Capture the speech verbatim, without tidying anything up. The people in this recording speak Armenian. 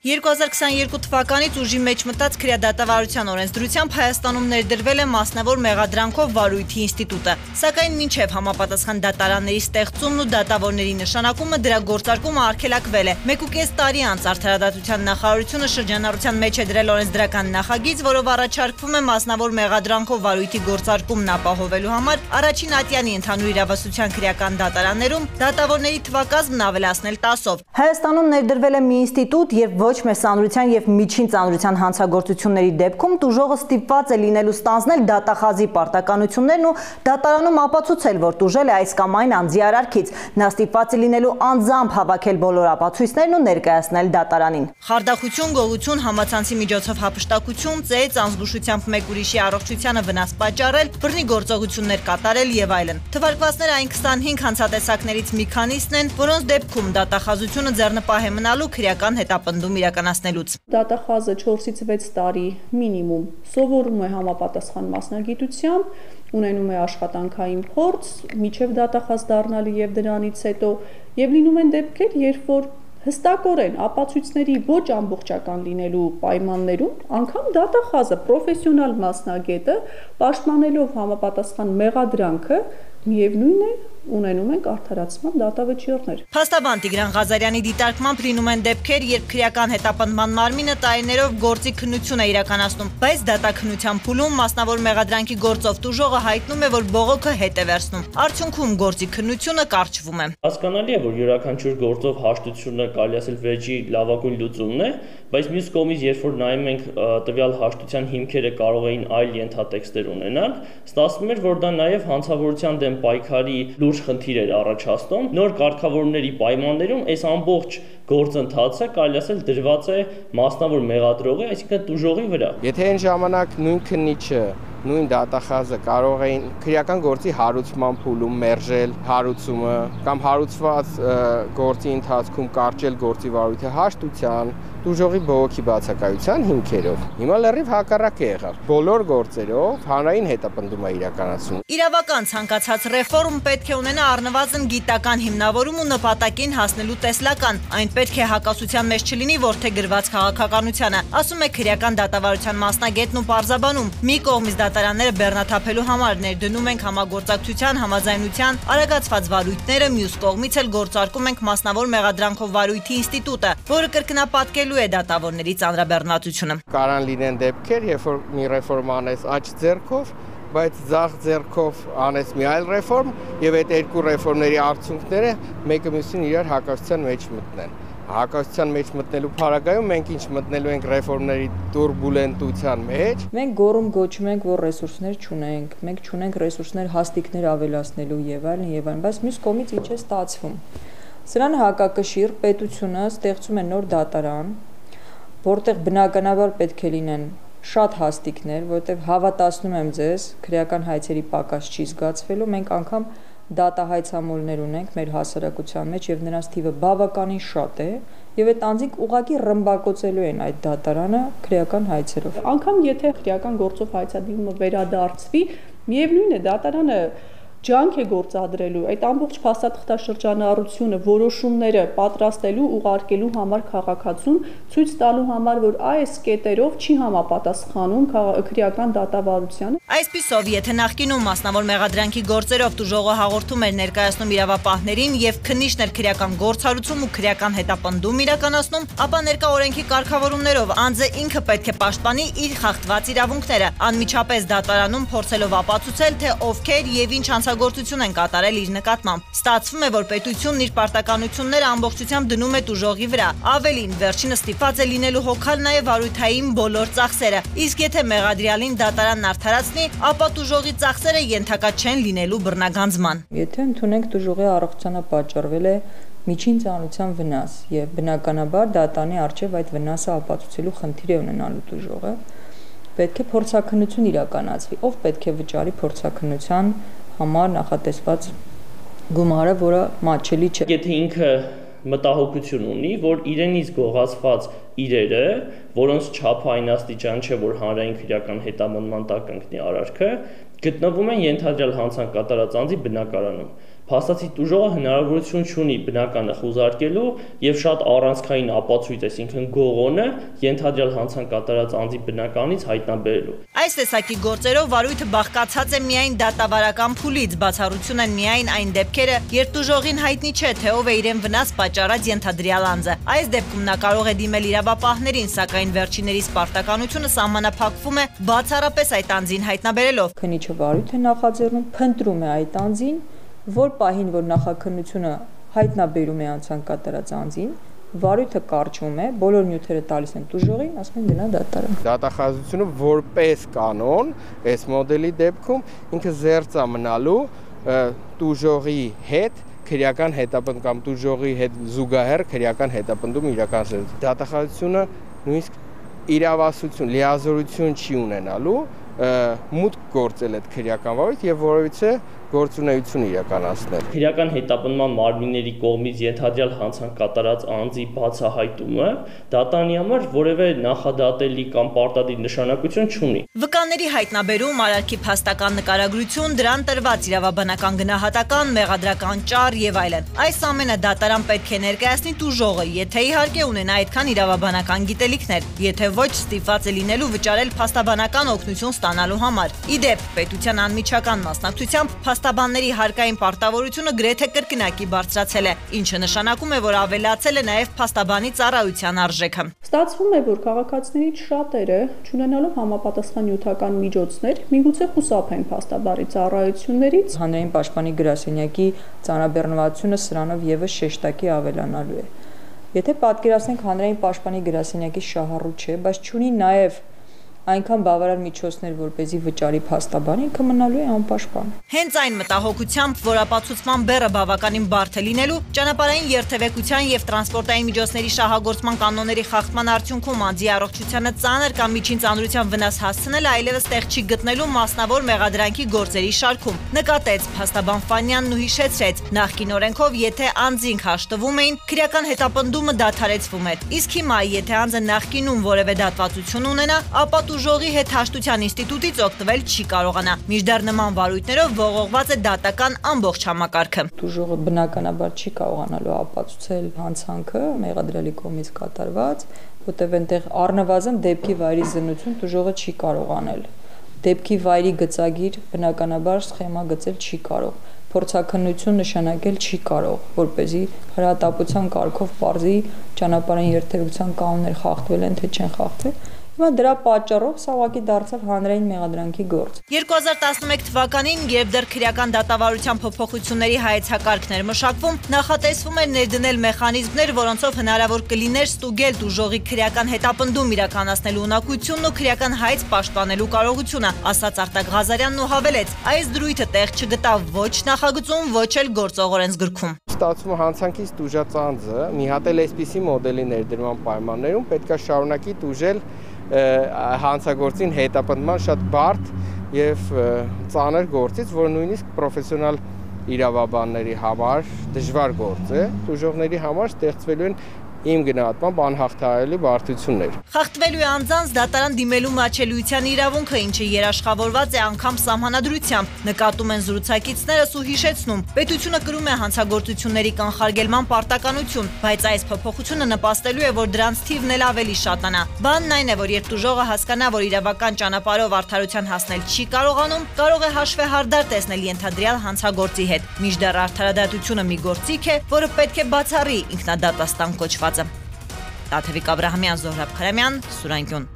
երկու հազար քսաներկու թվականից ուժի մեջ մտած քրեադատավարության օրենսդրությամբ Հայաստանում ներդրվել է մասնավոր մեղադրանքով վարույթի ինստիտուտը, սակայն մինչև համապատասխան դատարանների ստեղծումն ու դատավորների նշանակումը դրա գործարկումը արգելակվել է։ Մեկ ու կես տարի անց Արդարադատության նախարարությունը շրջանառության մեջ է դրել օրենսդրական նախագիծ, որով առաջարկվում է մասնավոր մեղադրանքով վարույթի գործարկումն ապահովելու համար առաջին ատյանի ընդհանուր իրավասության քրեական դատարաններում դատավորների թվակազմն ավելացնել տասով։ Հայաստանում ներդրվել է մի ինստիտուտ, երբ ոչ մեծ ծանրության եւ միջին ծանրության հանցագործությունների դեպքում տուժողը ստիպված է լինելու ստանձնել դատախազի պարտականություններն ու դատարանում ապացուցել, որ տուժել է այս կամ այն անձի արարքից։ Նա ստիպված է լինելու անձամբ հավաքել բոլոր ապացույցներն ու ներկայացնել դատարանին։ Խարդախություն, գողություն, համացանցի միջոցով հափշտակություն, ծեծ, անզգուշությամբ մեկ ուրիշի առողջությանը վնաս պատճառել, բռնի գործողություններ կատարել եւ այլն։ Թվարկվածները այն քսանհինգ հանցատեսակներից մի քանիսն են, որոնց դեպքում դատախազությունը ձեռնպահ է մնալու քրեական հետապնդում իրականացնելուց։ Դատախազը չորսից վեց տարի մինիմում սովորում է համապատասխան մասնագիտությամբ, ունենում է աշխատանքային փորձ, միջև դատախազ դառնալը եւ դրանից հետո եւ լինում են դեպքեր, երբ որ հստակորեն ապացույցների ոչ ամբողջական լինելու պայմաններում անգամ դատախազը պրոֆեսիոնալ մասնագետը պաշտպանելով համապատասխան մեղադրանքը միևնույն է ունենում ենք արդարացման դատավճիռներ։ Փաստաբան Տիգրան Ղազարյանի դիտարկմամբ լինում են դեպքեր, երբ քրեական հետապնդման մարմինը տարիներով գործի քննություն է իրականացնում, բայց դատաքննության փուլում մասնավոր մեղադրանքի գործով տուժողը հայտնում է, որ բողոքը հետ է վերցնում։ Արդյունքում գործի քննությունը կարճվում է։ Հասկանալի է, որ յուրաքանչյուր գործով հաշտությունը կարելի ասել վեճի լավագույն լուծումն է, բայց մյուս կողմից, երբ որ նայում ենք տվյալ հաշտության հիմքերը կարող էին այլ ենթատեքստեր ունենալ, ստացվում էր, որ դա նաև հանցավորության դեմ պայքարի լուրջ խնդիր էր առաջացնում։ Նոր կարգավորումների պայմաններում այս ամբողջ գործընթացը կարելի ասել դրված է մասնավոր մեղադրողի, այսինքն տուժողի վրա։ Եթե այն ժամանակ նույն քննիչը, նույն դատախազը կարող էին քրեական գործի հարուցման փուլում մերժել հարուցումը կամ հարուցված գործի ընթացքում կարճել գործի վարույթը հաշտության, տուժողի բողոքի բացակայության հիմքերով։ Հիմա լրիվ հակառակը եղավ։ Բոլոր գործերով հանրային հետապնդում է իրականացվում։ Իրավական ցանկացած ռեֆորմ պետք է ունենա առնվազն գիտական հիմնավորում ու նպատակին հասնելու տեսլական։ Այն պետք է հակասության մեջ չլինի որդեգրված քաղաքականությանը, ասում է քրեական դատավարության մասնագետն ու պարզաբանում։ Մի կողմից դատարանները բեռնաթափելու համար ներդնում ենք համագործակցության, համաձայնության արագացված վարույթները, մյուս կողմից էլ գործարկում ենք մասնավոր մեղադրանքով վարույթի ինստիտուտը, որը կրկնապատկելու է դատավորների ծանրաբեռնվածությունը։ Կարան լինեն դեպքեր, երբ որ մի ռեֆորմ անես աջ ձեռքով, բայց ձախ ձեռքով անես մի այլ ռեֆորմ եւ այդ երկու ռեֆորմների արդյունքները մեկը մյուսին իրար հակասության մեջ մտնեն։ Հակասության մեջ մտնելու փարագայում մենք ինչ մտնելու ենք ռեֆորմների տուրբուլենտության մեջ։ Մենք գոռում գոչում ենք, որ ռեսուրսներ չունենք, մենք չունենք ռեսուրսներ հաստիկներ ավելացնելու եւ այլն եւ այլն, բայց մյուս կողմից ինչ է ստացվում։ Սրան հակակշիռ պետությունը ստեղծում է նոր դատարան, որտեղ բնականաբար պետք է լինեն շատ հաստիկներ, որտեղ հավատացնում եմ ձեզ, քրեական հայցերի պակաս չի զգացվելու, մենք անգամ դատահայցամոլներ ունենք մեր հասարակության մեջ եւ նրանց թիվը բավականին շատ է եւ այդ անձինք ուղակի ռմբակոծելու են այդ դատարանը քրեական հայցերով։ Անկամ եթե քրեական գործով հայցադիմումը վերադարձվի, միևնույն է դատարանը ջանք է գործադրելու այդ ամբողջ փաստաթղթաշրջանառությունը, որոշումները պատրաստելու, ուղարկելու համար քաղաքացուն, ցույց տալու համար, որ այս կետերով չի համապատասխանում քրեական դատավարությանը։ Այսպիսով, եթե նախկինում մասնավոր մեղադրանքի գործերով տուժողը հաղորդում էր ներկայացնում իրավապահներին եւ քննիչն էր քրեական գործառույթում ու քրեական հետապնդում իրականացնում, ապա ներկա օրենքի կարգավորումներով անձը ինքը պետք է պաշտպանի իր խախտված իրավունքները, անմիջապես դատարանում փորձելով ապացուցել, թե ովքեր եւ ինչ գործություն են կատարել իր նկատմամբ։ Ստացվում է, որ պետությունն իր պարտականությունները ամբողջությամբ դնում է տուժողի վրա։ Ավելին, վերջինը ստիպված է լինելու հոգալ նաև վարույթային բոլոր ծախսերը։ Իսկ եթե մեղադրյալին դատարանն արդարացնի, ապա տուժողի ծախսերը ենթակա չեն լինելու բռնագանձման։ Եթե ընդունենք տուժողի առողջությանը պատճառվել է միջին ծանրության վնաս եւ բնականաբար դատանի արժեվ այդ վնասը ապացուցելու խնդիր է ունենալու տուժողը, պետք է փորձաքննություն իրականացվի։ Ով պետք է վճարի փորձաքննության համար նախատեսված գումարը, որը մատչելի չէ։ Եթե ինքը մտահոգություն ունի, որ իրենից գողացված իրերը, որոնց չափը այն աստիճան չէ, որ հանրային քրեական հետամնման տակ ընկնի արարքը, գտնվում են ենթադրյալ հանցանք կատարած անձի բնակարանում։ Փաստացի տուժողը հնարավորություն չունի բնականը խուզարկելու եւ շատ առանցքային ապացույց, այսինքն գողոնը ենթադրյալ հանցանք կատարած անձի բնականից հայտնաբերելու։ Այս տեսակի գործերով վարույթը բաղկացած է միայն դատավարական փուլից, բացառություն են միայն այն դեպքերը, երբ տուժողին հայտնի չէ, թե ով է իրեն վնաս պատճառած ենթադրյալ անձը։ Այս դեպքում նա կարող է դիմել իրավապահներին, սակայն վերջիններիս պարտականությունը սահմանափակվում է բացառապես այդ անձին հայտնաբերելով։ Քննիչը վարույթ է նախաձեռնում, փնտրում է այդ անձին, որ պահին, որ նախաքննությունը հայտնաբերում է հանցանք կատարած անձին, վարույթը կարճում է, բոլոր նյութերը տալիս են տուժողին, ասում են գնա դատարան։ Դատախազությունը որպես կանոն, այս մոդելի դեպքում ինքը զերծ է մնալու տուժողի հետ քրեական հետապնդում կամ տուժողի հետ զուգահեռ քրեական հետապնդում իրականացնել։ Դատախազությունը նույնիսկ իրավասություն, լիազորություն չի ունենալու մուտք գործել այդ քրեական վարույթ եւ որովհետեւ գործունեություն իրականացնել։ Քրեական հետապնդման մարմինների կողմից ենթադրյալ հանցանք կատարած անձի բացահայտումը դատանի համար որևէ նախադատելի կամ պարտադիր նշանակություն չունի։ Վկաների հայտնաբերում, արարքի փաստական նկարագրություն, դրան տրված իրավաբանական գնահատական, մեղադրական ճառ եւ այլն։ Այս ամենը դատարան պետք է ներկայացնի տուժողը, եթե իհարկե ունենա այդքան իրավաբանական գիտելիքներ, եթե ոչ ստիպված է լինելու վճարել փաստաբանական օգնություն ստանալու համար։ Ի դեպ, պետության անմիջական մասնակցությամբ փաստաբանների հարկային պարտավորությունը գրեթե կրկնակի բարձրացել է, ինչը նշանակում է, որ ավելացել է նաև փաստաբանի ծառայության արժեքը։ Ստացվում է, որ քաղաքացիներից շատերը, չունենալով համապատասխան նյութական միջոցներ, միգուցե խուսափեն փաստաբանի ծառայություններից։ Հանրային պաշտպանի գրասենյակի ծանրաբեռնվածությունը սրանով եւս շեշտակի ավելանալու է։ Եթե պատկերացնենք հանրային պաշտպանի գրասենյակի շահառու չէ, բայց չունի նաև այնքան բավարար միջոցներ, որպեսզի վճարի փաստաբան, ինքը մնալու է անպաշտպան։ Հենց այն մտահոգությամբ, որ ապացուցման բեռը բավականին բարդ է լինելու, ճանապարհային երթևեկության եւ տրանսպորտային միջոցների շահագործման կանոնների խախտման արդյունքում անձի առողջությանը ծանր կամ միջին ծանրության վնաս հասցնելը այլևս տեղ չի գտնելու մասնավոր մեղադրանքի գործերի շարքում։ Նկատեց փաստաբան Ֆանյանն ու հիշեցրեց, նախկին օրենքով, եթե անձինք հաշտվում էին, քրեական հետապնդումը դադարեցվում էր։ Իսկ հիմա, եթե անձը նախկինում որևէ դատվածություն ունենա, ապա տուժողի հետ հաշտության ինստիտուտից օգտվել չի կարողանա։ Մինչդեռ նման վարույթներով ողողված է դատական ամբողջ համակարգը։ Տուժողը բնականաբար չի կարողանալու ապացուցել հանցանքը մեղադրյալի կողմից կատարված, որտեղ այնտեղ առնվազն դեպքի վայրի զննություն տուժողը չի կարող անել։ Դեպքի վայրի գծագիր բնականաբար սխեմա գծել չի կարող, փորձաքննություն նշանակել չի կարող, որպեսզի հրատապության կարգով պարզի ճանապարհային երթևեկության կանոններ խախտվել են թե չեն խախտվել։ Հիմա դրա պատճառով սա ուղղակի դարձավ հանրային մեղադրանքի գործ։ երկու հազար տասնմեկ թվականին, երբ դեռ քրեական դատավարության փոփոխությունների հայեցակարգներ մշակվում, նախատեսվում էր ներդնել մեխանիզմներ, որոնցով հնարավոր կլիներ ստուգել տուժողի քրեական հետապնդում իրականացնելու ունակությունն ու քրեական հայց պաշտպանելու կարողությունը, ասաց Արտակ Ղազարյանն ու հավելեց, այս դրույթը տեղ չգտավ ոչ նախագծում, ոչ էլ գործող օրենսգրքում։ Ստացվում է հանցանքից տուժած անձը մի հատ էլ այսպիսի մոդելի ներդրման պայմաններում պետք է շարունակի տուժել հանցագործին հետապնդման շատ բարդ եւ ծանր գործից, որը նույնիսկ պրոֆեսիոնալ իրավաբանների համար դժվար գործ է, տուժողների համար ստեղծվելու են իմ գնահատմամբ անհաղթահարելի բարդություններ։ Խախտվելու է անձանց դատարան դիմելու մատչելիության իրավունքը, ինչը երաշխավորված է անգամ սահմանադրությամբ, նկատում են զրուցակիցներս ու հիշեցնում։ Պետությունը կրում է հանցագործությունների կանխարգելման պարտականություն, բայց այս փոփոխությունը նպաստելու է, որ դրանց թիվն էլ ավելի շատանա։ Բանն այն է, որ երբ տուժողը հասկանա, որ իրավական ճանապարհով արդարության հասնել չի կարողանում, կարող է հաշվեհարդար տեսնել ենթադրյալ հանցագործի հետ։ Մինչդեռ արդարադատությունը մի գործիք է, որը պետք է բացառի ինքնադատաստան կոչվածը։ Տաթևիկ Աբրահամյան, Զոհրաբ Խարամյան, Սուրանկյուն։